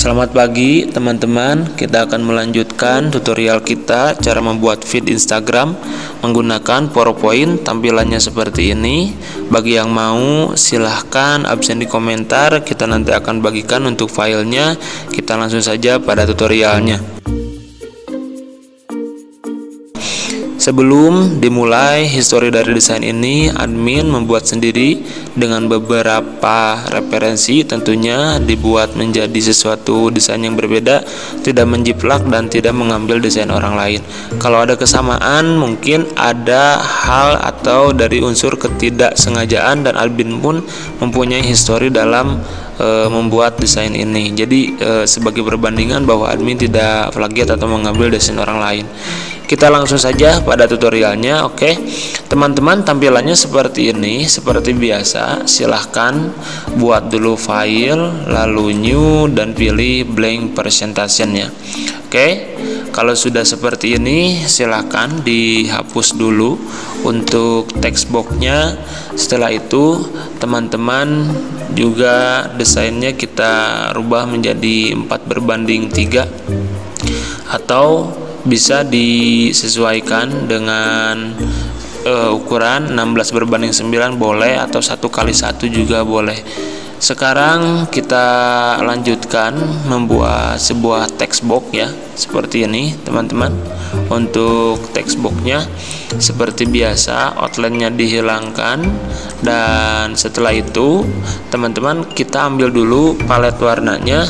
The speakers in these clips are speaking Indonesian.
Selamat pagi teman-teman, kita akan melanjutkan tutorial kita cara membuat feed Instagram menggunakan PowerPoint. Tampilannya seperti ini. Bagi yang mau silahkan absen di komentar, kita nanti akan bagikan untuk filenya. Kita langsung saja pada tutorialnya. Sebelum dimulai histori dari desain ini, admin membuat sendiri dengan beberapa referensi, tentunya dibuat menjadi sesuatu desain yang berbeda, tidak menjiplak dan tidak mengambil desain orang lain. Kalau ada kesamaan, mungkin ada hal atau dari unsur ketidaksengajaan dan admin pun mempunyai histori dalam membuat desain ini. Jadi sebagai perbandingan bahwa admin tidak plagiat atau mengambil desain orang lain. Kita langsung saja pada tutorialnya. Oke, teman-teman, tampilannya seperti ini. Seperti biasa, silahkan buat dulu file, lalu new, dan pilih blank presentation ya. Oke, kalau sudah seperti ini, silahkan dihapus dulu untuk text boxnya. Setelah itu, teman-teman juga desainnya kita rubah menjadi 4:3 atau bisa disesuaikan dengan ukuran 16:9 boleh, atau 1x1 juga boleh. Sekarang kita lanjutkan membuat sebuah text box ya, seperti ini teman-teman. Untuk text boxnya seperti biasa, outline-nya dihilangkan, dan setelah itu teman-teman kita ambil dulu palet warnanya.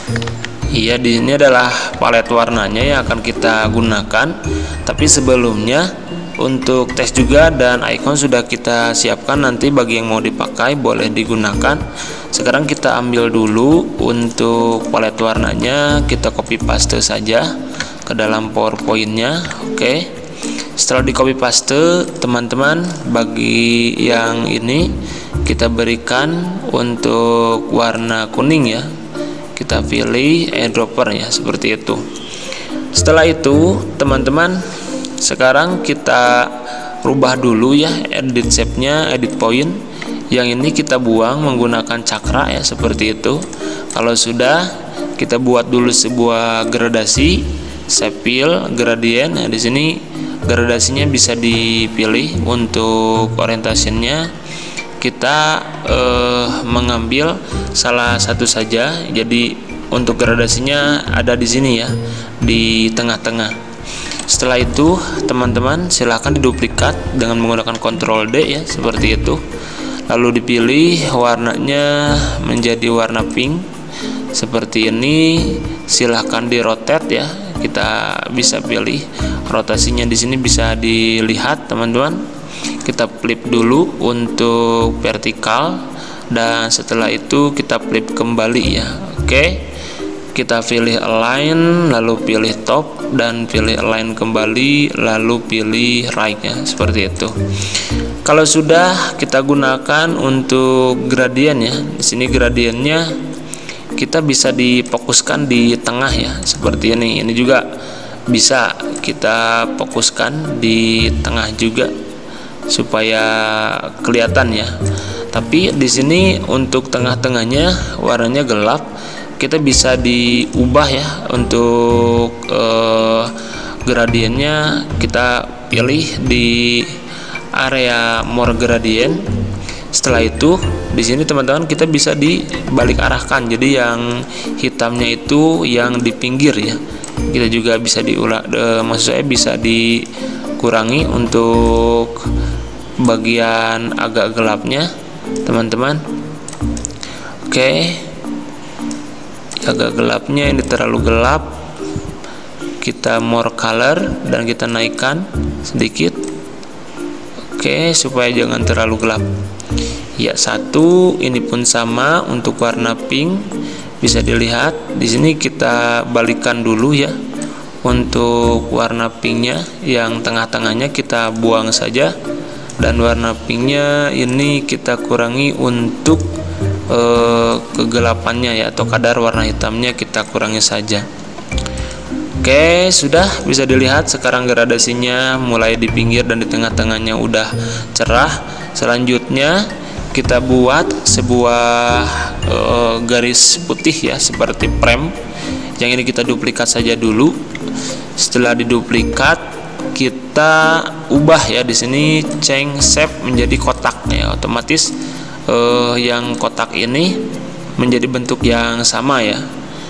Iya, di sini adalah palet warnanya yang akan kita gunakan. Tapi sebelumnya untuk teks juga dan icon sudah kita siapkan, nanti bagi yang mau dipakai boleh digunakan. Sekarang kita ambil dulu untuk palet warnanya, kita copy paste saja ke dalam PowerPoint-nya. Oke. Setelah di copy paste, teman-teman, bagi yang ini kita berikan untuk warna kuning ya. Kita pilih eyedropper ya, seperti itu. Setelah itu teman-teman, sekarang kita rubah dulu ya edit shape-nya, edit point. Yang ini kita buang menggunakan cakra ya, seperti itu. Kalau sudah, kita buat dulu sebuah gradasi, shape fill, gradient. Nah, di sini gradasinya bisa dipilih. Untuk orientasinya kita mengambil salah satu saja. Jadi untuk gradasinya ada di sini ya, di tengah-tengah. Setelah itu teman-teman silahkan diduplikat dengan menggunakan Ctrl D ya, seperti itu. Lalu dipilih warnanya menjadi warna pink seperti ini. Silahkan di rotate ya, kita bisa pilih rotasinya. Di sini bisa dilihat teman-teman. Kita flip dulu untuk vertikal, dan setelah itu kita flip kembali ya. Oke, kita pilih align, lalu pilih top, dan pilih align kembali, lalu pilih right ya, seperti itu. Kalau sudah, kita gunakan untuk gradient ya. Di sini gradientnya kita bisa difokuskan di tengah ya, seperti ini. Ini juga bisa kita fokuskan di tengah juga supaya kelihatan ya. Tapi di sini untuk tengah-tengahnya warnanya gelap, kita bisa diubah ya. Untuk gradiennya kita pilih di area more gradient. Setelah itu di sini teman-teman kita bisa dibalik arahkan, jadi yang hitamnya itu yang di pinggir ya. Kita juga bisa maksud saya bisa dikurangi untuk bagian agak gelapnya teman-teman. Oke, agak gelapnya ini terlalu gelap, kita more color dan kita naikkan sedikit. Oke, supaya jangan terlalu gelap ya. Satu, ini pun sama untuk warna pink, bisa dilihat di sini. Kita balikan dulu ya. Untuk warna pinknya yang tengah-tengahnya kita buang saja, dan warna pinknya ini kita kurangi untuk kegelapannya ya, atau kadar warna hitamnya kita kurangi saja. Oke, sudah bisa dilihat sekarang gradasinya mulai di pinggir dan di tengah-tengahnya udah cerah. Selanjutnya kita buat sebuah garis putih ya, seperti frame. Yang ini kita duplikat saja dulu. Setelah diduplikat, kita ubah ya, di sini change shape menjadi kotak ya. Otomatis yang kotak ini menjadi bentuk yang sama ya.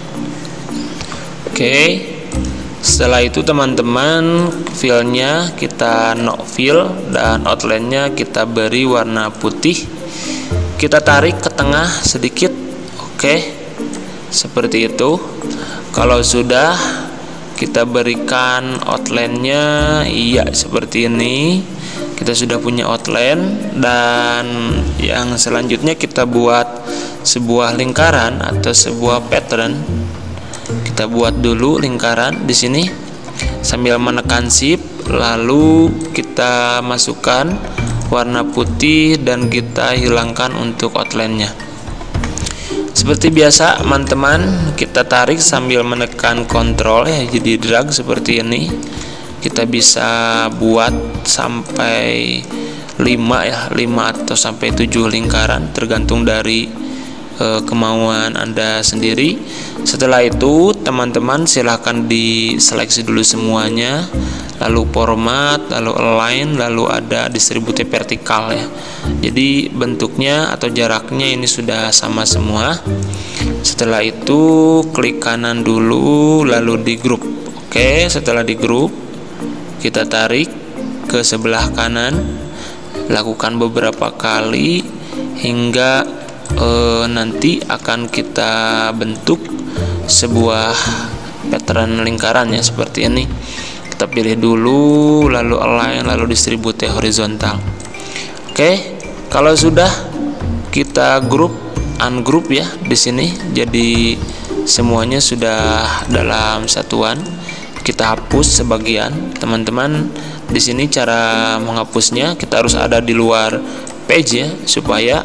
Oke. Setelah itu teman-teman, fillnya kita no fill dan outline-nya kita beri warna putih. Kita tarik ke tengah sedikit. Oke, seperti itu. Kalau sudah, kita berikan outline-nya, iya seperti ini. Kita sudah punya outline, dan yang selanjutnya kita buat sebuah lingkaran atau sebuah pattern. Kita buat dulu lingkaran di sini sambil menekan shift, lalu kita masukkan warna putih dan kita hilangkan untuk outline-nya. Seperti biasa teman-teman, kita tarik sambil menekan kontrol ya, jadi drag seperti ini. Kita bisa buat sampai 5 ya, 5 atau sampai 7 lingkaran tergantung dari kemauan Anda sendiri. Setelah itu teman-teman silahkan diseleksi dulu semuanya, lalu format, lalu align, lalu ada distribusi vertikal ya. Jadi bentuknya atau jaraknya ini sudah sama semua. Setelah itu klik kanan dulu, lalu di group. Oke, setelah di group kita tarik ke sebelah kanan, lakukan beberapa kali hingga nanti akan kita bentuk sebuah pattern lingkaran ya, seperti ini. Kita pilih dulu, lalu align, lalu distribusi horizontal. Oke, kalau sudah kita ungroup ya di sini, jadi semuanya sudah dalam satuan. Kita hapus sebagian. Teman-teman, di sini cara menghapusnya kita harus ada di luar page ya, supaya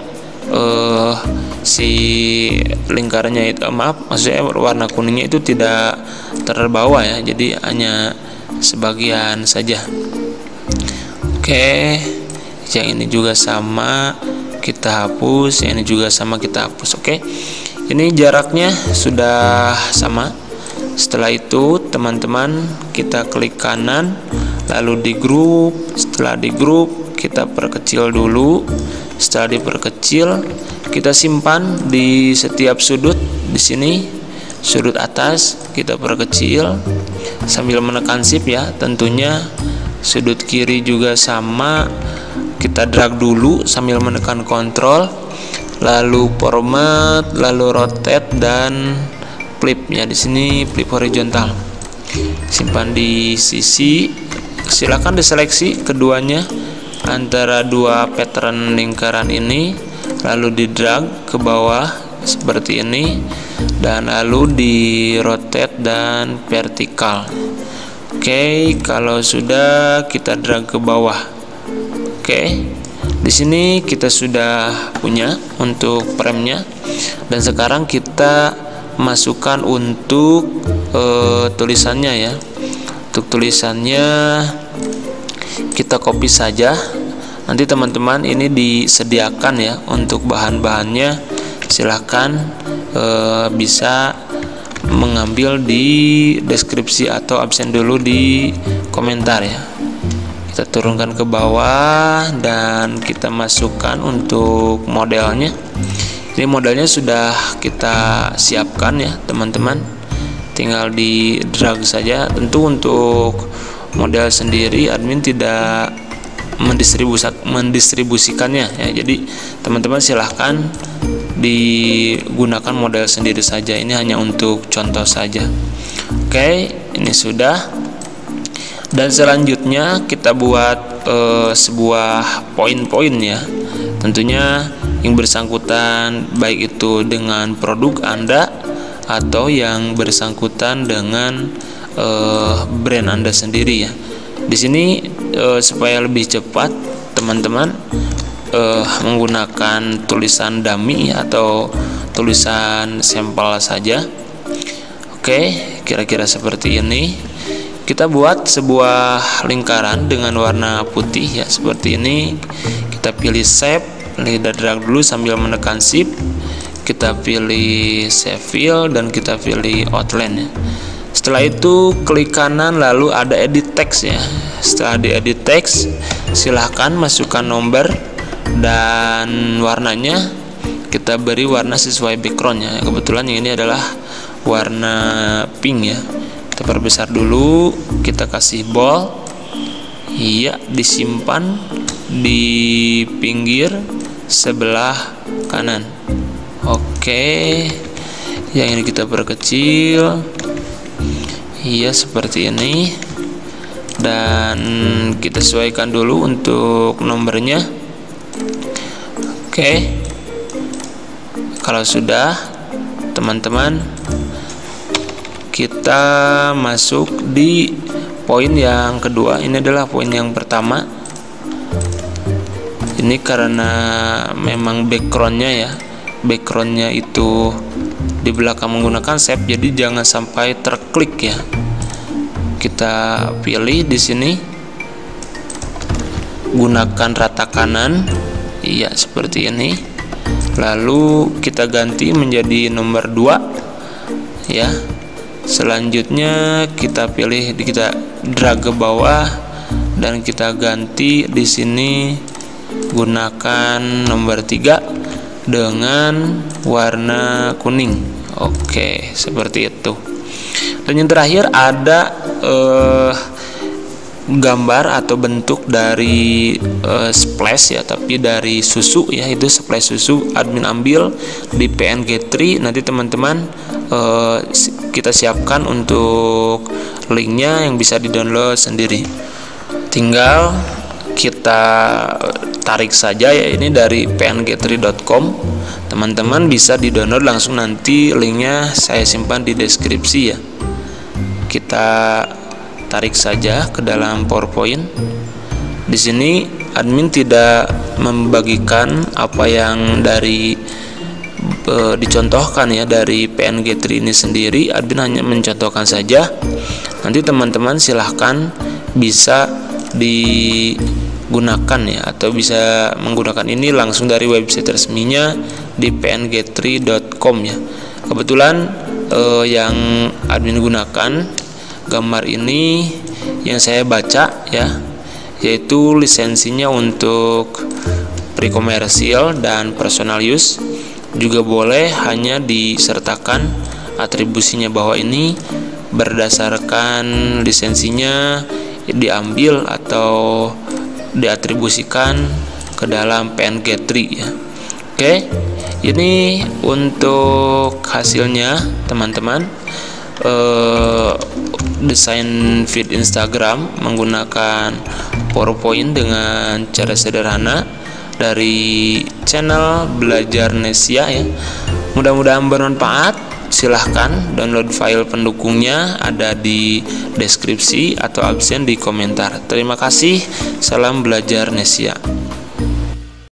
si lingkarannya itu, maksudnya warna kuningnya itu tidak terbawa ya, jadi hanya sebagian saja. Oke, yang ini juga sama kita hapus, yang ini juga sama kita hapus. Oke, ini jaraknya sudah sama. Setelah itu teman-teman, kita klik kanan, lalu di group. Setelah di group kita perkecil dulu. Setelah diperkecil, kita simpan di setiap sudut. Di sini sudut atas kita perkecil sambil menekan shift ya. Tentunya sudut kiri juga sama, kita drag dulu sambil menekan kontrol, lalu format, lalu rotate dan flip ya. Di sini flip horizontal. Simpan di sisi. Silakan diseleksi keduanya antara dua pattern lingkaran ini, lalu di drag ke bawah seperti ini, dan lalu di rotate dan vertikal. Oke, kalau sudah kita drag ke bawah. Oke, di sini kita sudah punya untuk frame-nya, dan sekarang kita masukkan untuk tulisannya ya. Untuk tulisannya kita copy saja. Nanti teman-teman ini disediakan ya untuk bahan-bahannya. Silahkan bisa mengambil di deskripsi atau absen dulu di komentar ya. Kita turunkan ke bawah dan kita masukkan untuk modelnya. Ini modelnya sudah kita siapkan ya teman-teman. Tinggal di drag saja. Tentu untuk model sendiri admin tidak mendistribusikannya ya. Jadi teman-teman silahkan digunakan model sendiri saja. Ini hanya untuk contoh saja. Oke, ini sudah. Dan selanjutnya kita buat sebuah poin-poin ya. Tentunya yang bersangkutan baik itu dengan produk Anda atau yang bersangkutan dengan brand Anda sendiri ya. Di sini supaya lebih cepat teman-teman menggunakan tulisan dummy atau tulisan sampel saja. Oke, kira-kira seperti ini. Kita buat sebuah lingkaran dengan warna putih ya, seperti ini. Kita pilih shape, kita drag dulu sambil menekan shift. Kita pilih save file dan kita pilih outline ya. Setelah itu klik kanan lalu ada edit text ya. Setelah di edit text, silahkan masukkan nomor dan warnanya. Kita beri warna sesuai backgroundnya. Kebetulan yang ini adalah warna pink ya. Kita perbesar dulu, kita kasih bold. Iya, disimpan di pinggir sebelah kanan. Oke, yang ini kita perkecil. Iya, seperti ini. Dan kita sesuaikan dulu untuk nomornya. Oke. Kalau sudah, teman-teman, kita masuk di poin yang kedua. Ini adalah poin yang pertama. Ini karena memang backgroundnya itu di belakang menggunakan shape, jadi jangan sampai terklik ya. Kita pilih di sini, gunakan rata kanan, iya seperti ini. Lalu kita ganti menjadi nomor 2 ya. Selanjutnya kita pilih, kita drag ke bawah dan kita ganti di sini gunakan nomor 3 dengan warna kuning. Oke, seperti itu. Dan yang terakhir ada gambar atau bentuk dari splash ya, tapi dari susu ya, itu splash susu. Admin ambil di PNG3. Nanti teman-teman kita siapkan untuk linknya yang bisa di-download sendiri. Tinggal kita tarik saja ya, ini dari png3.com. Teman-teman bisa di-download langsung, nanti linknya saya simpan di deskripsi ya. Kita tarik saja ke dalam PowerPoint. Di sini admin tidak membagikan apa yang dari dicontohkan ya dari PNG3 ini sendiri. Admin hanya mencontohkan saja. Nanti teman-teman silahkan bisa digunakan ya, atau bisa menggunakan ini langsung dari website resminya di png3.com ya. Kebetulan yang admin gunakan gambar ini yang saya baca ya, yaitu lisensinya untuk pre-commercial dan personal use. Juga boleh hanya disertakan atribusinya bahwa ini berdasarkan lisensinya diambil atau diatribusikan ke dalam PNG3 ya. Oke, ini untuk hasilnya teman-teman. Desain feed Instagram menggunakan PowerPoint dengan cara sederhana dari channel Belajar Nesia ya. Mudah-mudahan bermanfaat. Silahkan download file pendukungnya, ada di deskripsi atau absen di komentar. Terima kasih. Salam Belajar Nesia.